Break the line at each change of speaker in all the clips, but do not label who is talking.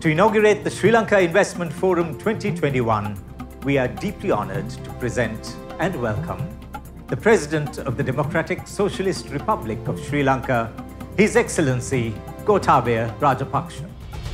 To inaugurate the Sri Lanka Investment Forum 2021, we are deeply honoured to present and welcome the President of the Democratic Socialist Republic of Sri Lanka, His Excellency Gotabaya Rajapaksa.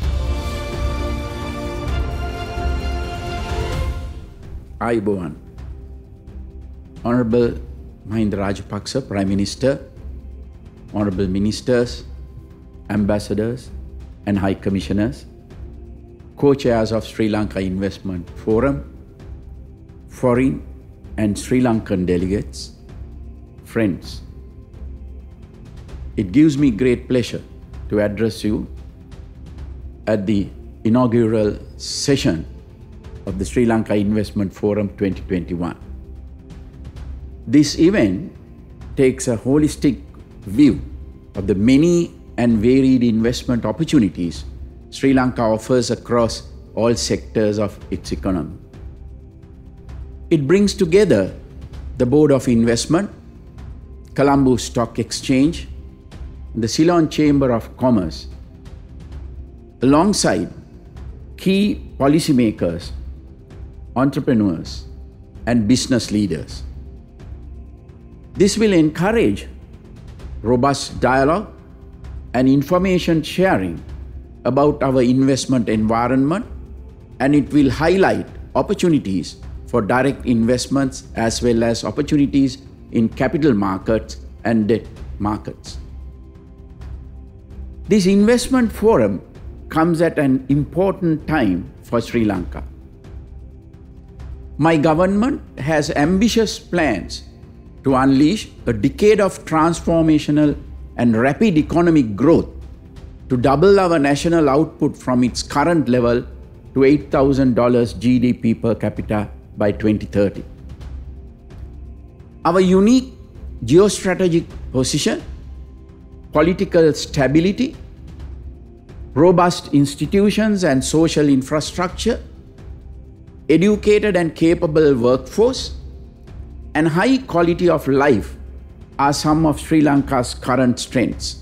Ayubowan. Honorable Mahinda Rajapaksa, Prime Minister, Honorable Ministers, Ambassadors and High Commissioners, Co-Chairs of Sri Lanka Investment Forum, foreign and Sri Lankan delegates, friends. It gives me great pleasure to address you at the inaugural session of the Sri Lanka Investment Forum 2021. This event takes a holistic view of the many and varied investment opportunities Sri Lanka offers across all sectors of its economy. It brings together the Board of Investment, Colombo Stock Exchange, and the Ceylon Chamber of Commerce, alongside key policymakers, entrepreneurs, and business leaders. This will encourage robust dialogue and information sharing about our investment environment, and it will highlight opportunities for direct investments as well as opportunities in capital markets and debt markets. This investment forum comes at an important time for Sri Lanka. My government has ambitious plans to unleash a decade of transformational and rapid economic growth to double our national output from its current level to $8,000 GDP per capita by 2030. Our unique geostrategic position, political stability, robust institutions and social infrastructure, educated and capable workforce, and high quality of life are some of Sri Lanka's current strengths.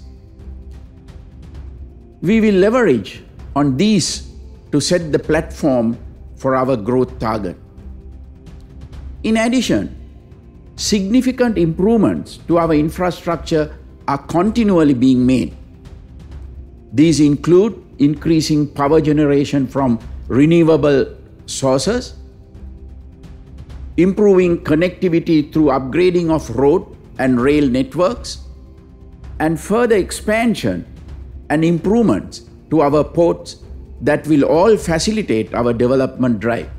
We will leverage on these to set the platform for our growth target. In addition, significant improvements to our infrastructure are continually being made. These include increasing power generation from renewable sources, improving connectivity through upgrading of road and rail networks, and further expansion and improvements to our ports that will all facilitate our development drive.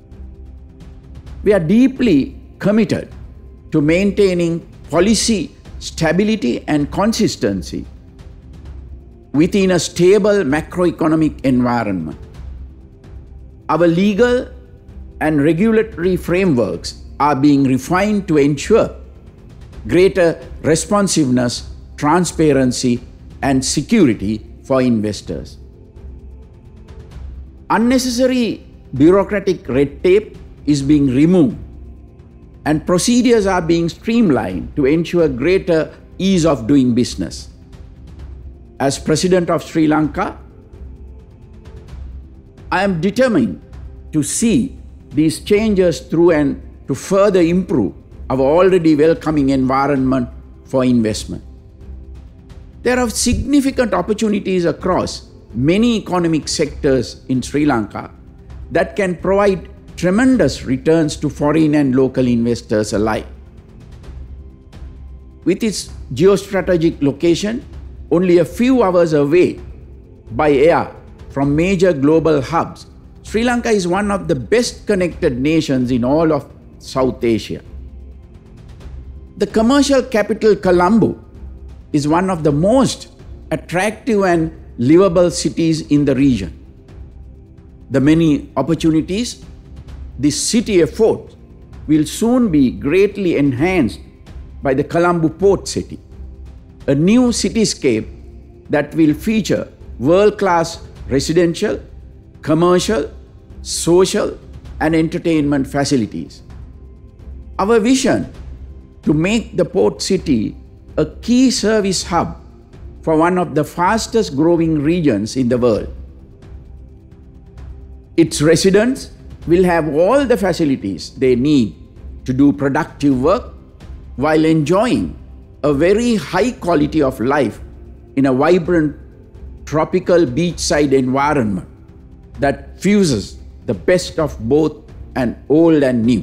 We are deeply committed to maintaining policy stability and consistency within a stable macroeconomic environment. Our legal and regulatory frameworks are being refined to ensure greater responsiveness, transparency, and security for investors. Unnecessary bureaucratic red tape is being removed, and procedures are being streamlined to ensure greater ease of doing business. As President of Sri Lanka, I am determined to see these changes through and to further improve our already welcoming environment for investment. There are significant opportunities across many economic sectors in Sri Lanka that can provide tremendous returns to foreign and local investors alike. With its geostrategic location only a few hours away by air from major global hubs, Sri Lanka is one of the best connected nations in all of South Asia. The commercial capital Colombo is one of the most attractive and livable cities in the region. The many opportunities this city affords will soon be greatly enhanced by the Colombo Port City, a new cityscape that will feature world-class residential, commercial, social, and entertainment facilities. Our vision to make the port city a key service hub for one of the fastest growing regions in the world Its residents will have all the facilities they need to do productive work while enjoying a very high quality of life in a vibrant tropical beachside environment that fuses the best of both an old and new.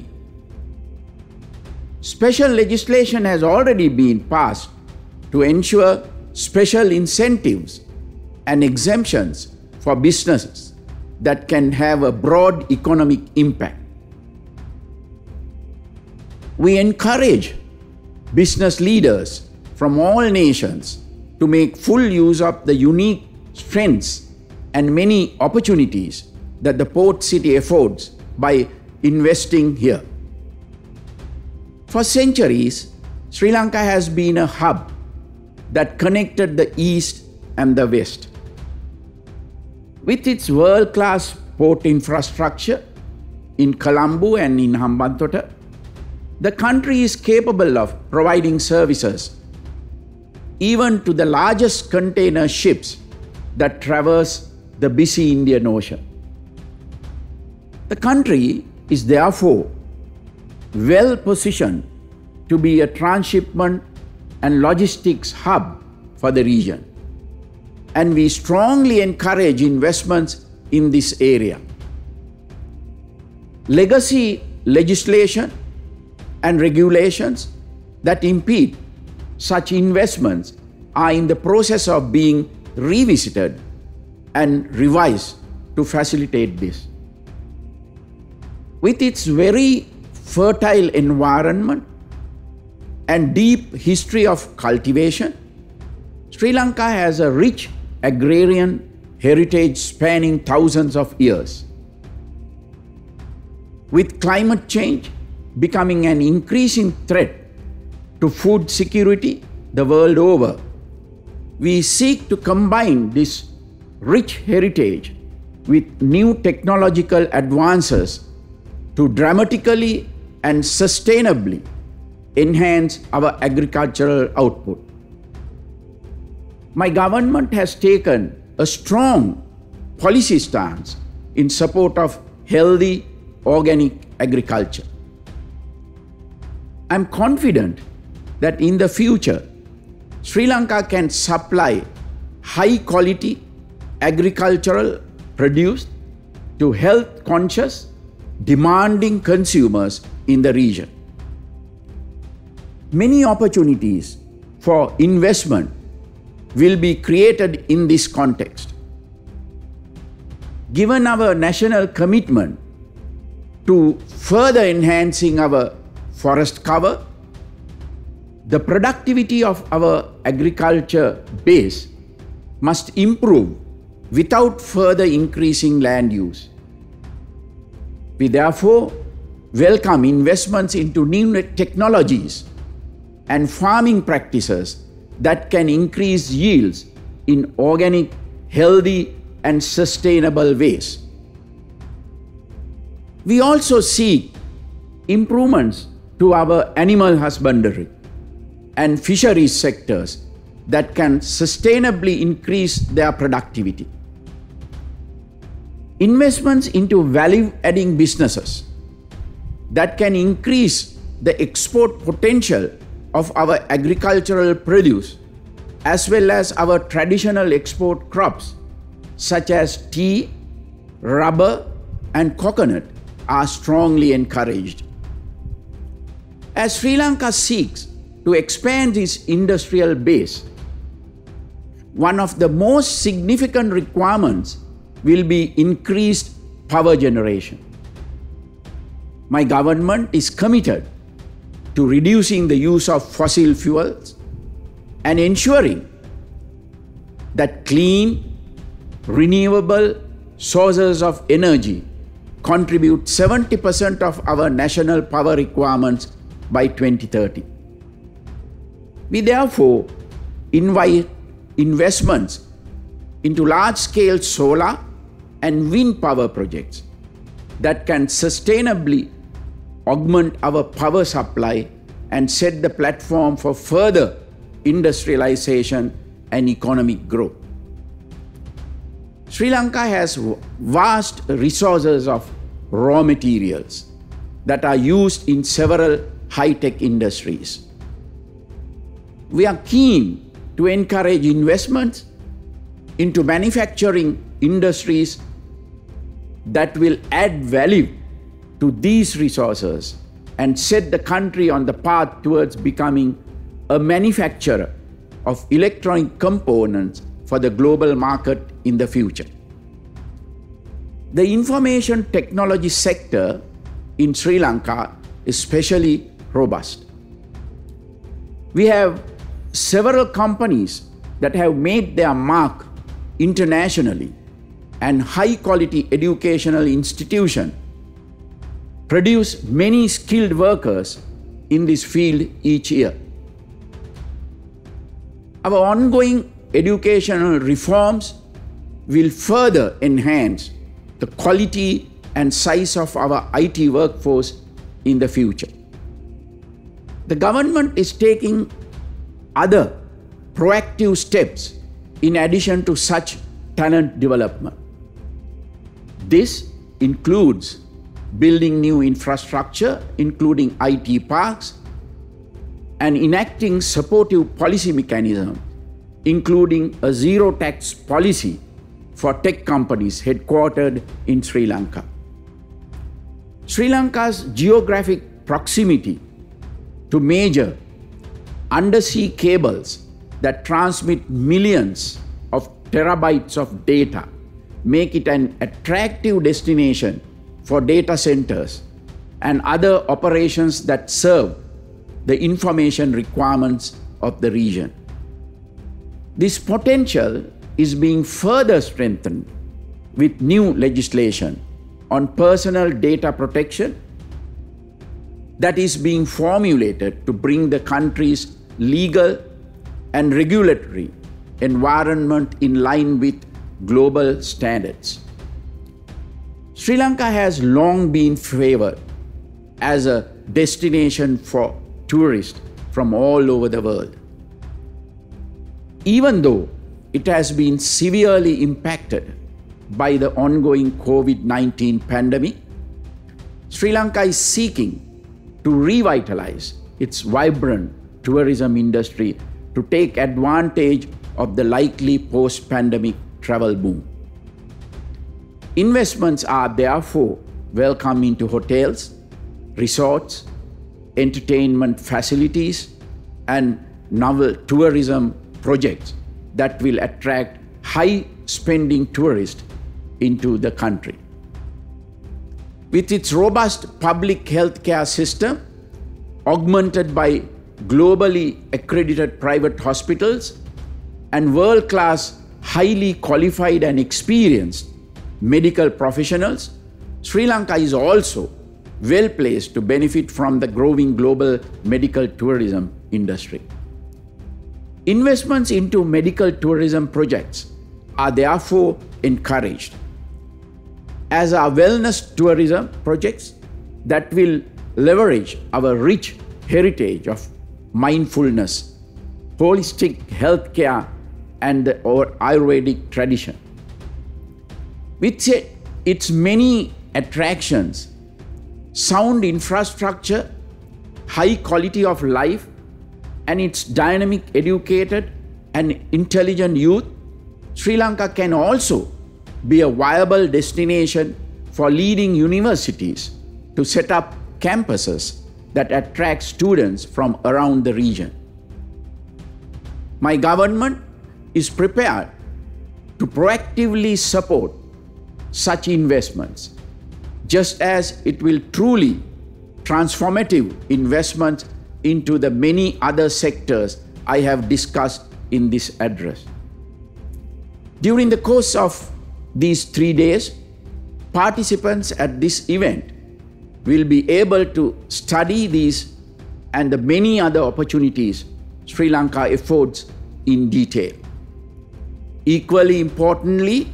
Special legislation has already been passed to ensure special incentives and exemptions for businesses that can have a broad economic impact. We encourage business leaders from all nations to make full use of the unique strengths and many opportunities that the port city affords by investing here. For centuries, Sri Lanka has been a hub that connected the East and the West. With its world-class port infrastructure in Colombo and in Hambantota, the country is capable of providing services even to the largest container ships that traverse the busy Indian Ocean. The country is therefore well positioned to be a transshipment and logistics hub for the region, and we strongly encourage investments in this area. Legacy legislation and regulations that impede such investments are in the process of being revisited and revised to facilitate this. With its very fertile environment and deep history of cultivation, Sri Lanka has a rich agrarian heritage spanning thousands of years. With climate change becoming an increasing threat to food security the world over, we seek to combine this rich heritage with new technological advances to dramatically and sustainably enhance our agricultural output. My government has taken a strong policy stance in support of healthy organic agriculture. I am confident that in the future, Sri Lanka can supply high quality agricultural produce to health conscious, demanding consumers in the region. Many opportunities for investment will be created in this context. Given our national commitment to further enhancing our forest cover, the productivity of our agriculture base must improve without further increasing land use. We therefore welcome investments into new technologies and farming practices that can increase yields in organic, healthy, and sustainable ways. We also seek improvements to our animal husbandry and fisheries sectors that can sustainably increase their productivity. Investments into value-adding businesses that can increase the export potential of our agricultural produce as well as our traditional export crops such as tea, rubber, and coconut are strongly encouraged. As Sri Lanka seeks to expand its industrial base, one of the most significant requirements will be increased power generation. My government is committed to reducing the use of fossil fuels and ensuring that clean, renewable sources of energy contribute 70% of our national power requirements by 2030. We therefore invite investments into large-scale solar and wind power projects that can sustainably augment our power supply and set the platform for further industrialization and economic growth. Sri Lanka has vast resources of raw materials that are used in several high-tech industries. We are keen to encourage investments into manufacturing industries that will add value to these resources and set the country on the path towards becoming a manufacturer of electronic components for the global market in the future. The information technology sector in Sri Lanka is especially robust. We have several companies that have made their mark internationally, and high-quality educational institutions produce many skilled workers in this field each year. Our ongoing educational reforms will further enhance the quality and size of our IT workforce in the future. The government is taking other proactive steps in addition to such talent development. This includes building new infrastructure, including IT parks, and enacting supportive policy mechanisms, including a zero-tax policy for tech companies headquartered in Sri Lanka. Sri Lanka's geographic proximity to major undersea cables that transmit millions of terabytes of data make it an attractive destination for data centers and other operations that serve the information requirements of the region. This potential is being further strengthened with new legislation on personal data protection that is being formulated to bring the country's legal and regulatory environment in line with global standards. Sri Lanka has long been favored as a destination for tourists from all over the world. Even though it has been severely impacted by the ongoing COVID-19 pandemic, Sri Lanka is seeking to revitalize its vibrant tourism industry to take advantage of the likely post-pandemic travel boom. Investments are therefore welcome into hotels, resorts, entertainment facilities, and novel tourism projects that will attract high-spending tourists into the country. With its robust public healthcare system, augmented by globally accredited private hospitals and world-class, highly qualified and experienced medical professionals, Sri Lanka is also well placed to benefit from the growing global medical tourism industry. Investments into medical tourism projects are therefore encouraged, as are wellness tourism projects that will leverage our rich heritage of mindfulness, holistic healthcare, and the Ayurvedic tradition. With its many attractions, sound infrastructure, high quality of life, and its dynamic, educated, and intelligent youth, Sri Lanka can also be a viable destination for leading universities to set up campuses that attract students from around the region. My government is prepared to proactively support such investments, just as it will truly transformative investments into the many other sectors I have discussed in this address. During the course of these 3 days, participants at this event will be able to study these and the many other opportunities Sri Lanka affords in detail. Equally importantly,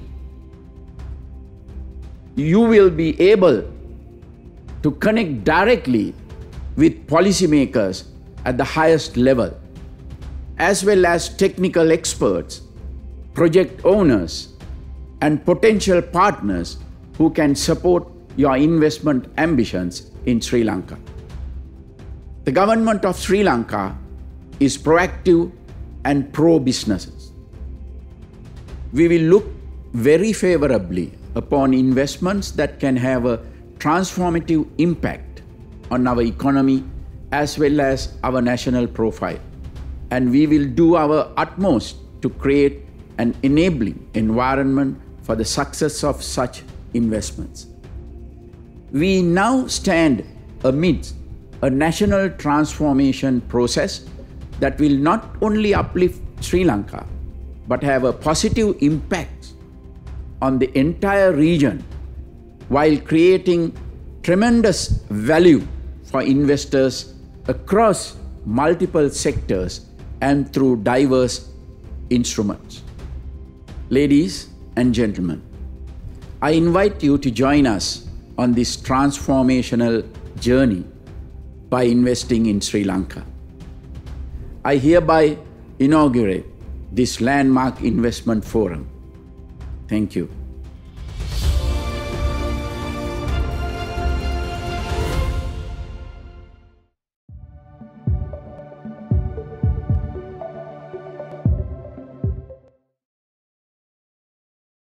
you will be able to connect directly with policymakers at the highest level, as well as technical experts, project owners, and potential partners who can support your investment ambitions in Sri Lanka. The government of Sri Lanka is proactive and pro-businesses. We will look very favorably upon investments that can have a transformative impact on our economy as well as our national profile. And we will do our utmost to create an enabling environment for the success of such investments. We now stand amidst a national transformation process that will not only uplift Sri Lanka, but have a positive impact on the entire region while creating tremendous value for investors across multiple sectors and through diverse instruments. Ladies and gentlemen, I invite you to join us on this transformational journey by investing in Sri Lanka. I hereby inaugurate this landmark investment forum. Thank you.